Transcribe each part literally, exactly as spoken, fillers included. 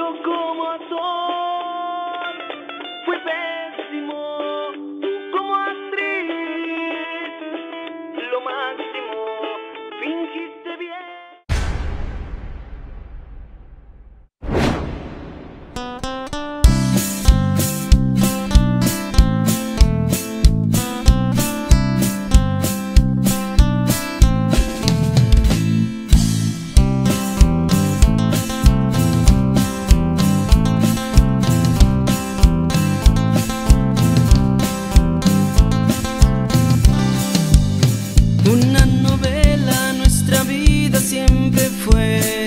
Yo como actor fui pésimo, tú como actriz lo máximo, fingiste bien. Una novela, nuestra vida siempre fue.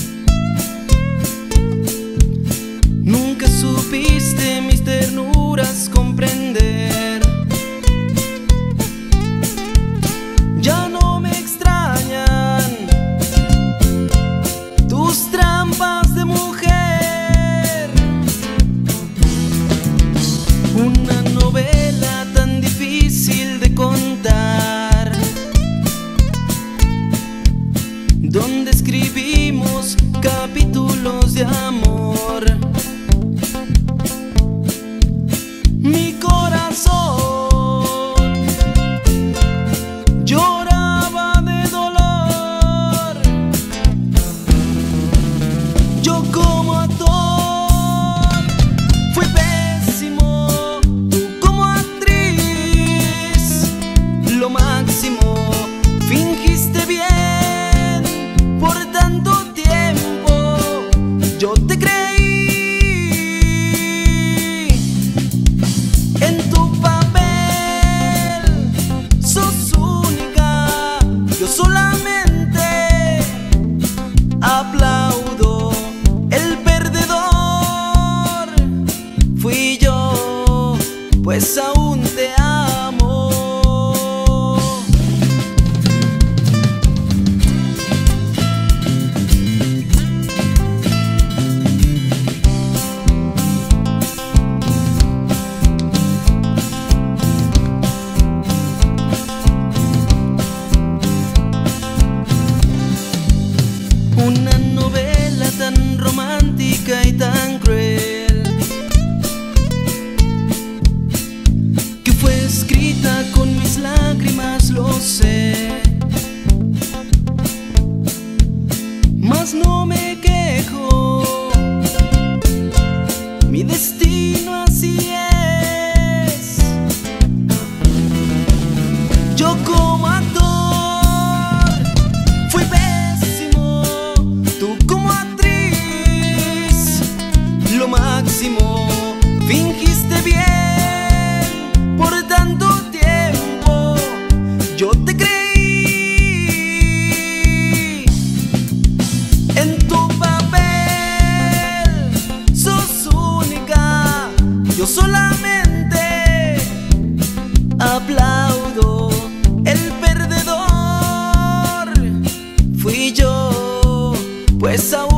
Nunca supiste mis ternuras comprender. Ya no me extrañan tus trampas de mujer. Una novela tan difícil de contar, donde escribimos capítulos de amor. Mi corazón lloraba de dolor. Yo como actor fui pésimo, tú como actriz lo máximo, fingiste bien. Por tanto tiempo yo te creí. En tu papel sos única, yo solamente aplaudo. El perdedor fui yo, pues aún te amo. Una novela tan romántica y tan cruel, que fue escrita con mis lágrimas, lo sé. Mas no me quejo, mi destino así es. Yo como actor fui pésimo, tú como actriz lo máximo, fingiste bien. Por tanto tiempo yo te creí. En tu papel sos única, yo solamente aplaudo. El perdedor fui yo, pues aún